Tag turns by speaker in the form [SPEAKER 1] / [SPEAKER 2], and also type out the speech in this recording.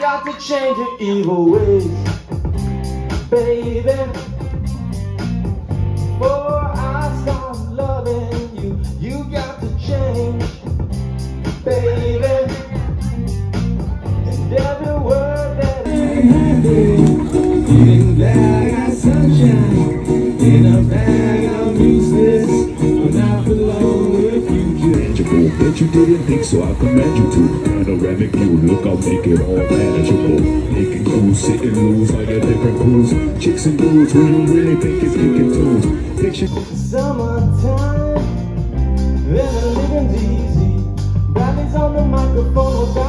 [SPEAKER 1] got to change your evil ways, baby. Before I start loving you, you got to change, baby. And every word that I'm happy, feeling glad I got sunshine in a bag of useless, but I belong with you.
[SPEAKER 2] Bet you didn't think so, I command you to. Panoramic view, look, I'll make it all manageable. Making cool, sitting loose like a different cruise. Chicks and dudes, we don't really think it's kicking tunes. Picture
[SPEAKER 1] summertime, and the living's easy. Bradley's on the microphone.